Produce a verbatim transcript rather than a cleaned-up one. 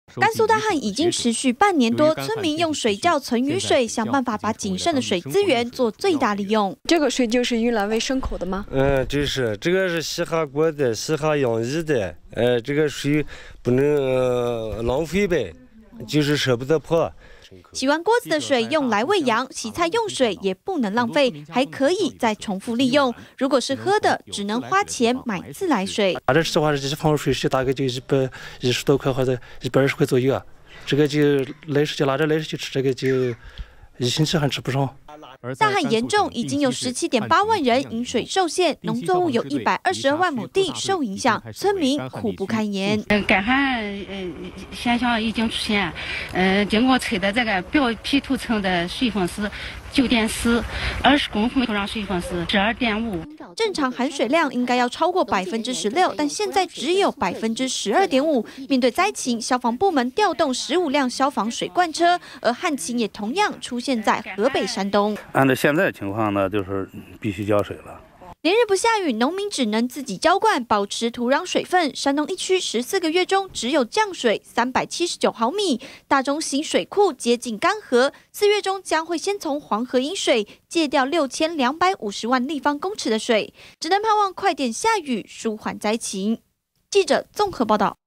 甘肃大旱已经持续半年多，村民用水窖存雨水，想办法把仅剩的水资源做最大利用。 这个水就是用来喂牲口的吗？ 嗯，就是这个是洗哈锅的、洗哈养衣的，呃，这个水不能、呃、浪费呗，就是舍不得破。 洗完锅子的水用来喂羊，洗菜用水也不能浪费，还可以再重复利用。如果是喝的，只能花钱买自来水。 拿着吃的话，这方水是大概就一百一十多块或者一百二十块左右啊。这个就来时就拿着来时就吃，这个就一星期还吃不上。 大旱严重，已经有十七点八万人饮水受限，农作物有一百二十二万亩地受影响，村民苦不堪言。 干旱呃现象已经出现，呃，经过测的这个表皮涂层的水分是九点四，二十公分土壤水分是十二点五。 正常含水量应该要超过百分之十六，但现在只有百分之十二点五。面对灾情，消防部门调动十五辆消防水罐车，而旱情也同样出现在河北、山东。 按照现在的情况呢，就是必须浇水了。 连日不下雨，农民只能自己浇灌，保持土壤水分。山东一区十四个月中只有降水三百七十九毫米，大中型水库接近干涸。四月中将会先从黄河引水借调六千两百五十万立方公尺的水，只能盼望快点下雨，舒缓灾情。记者综合报道。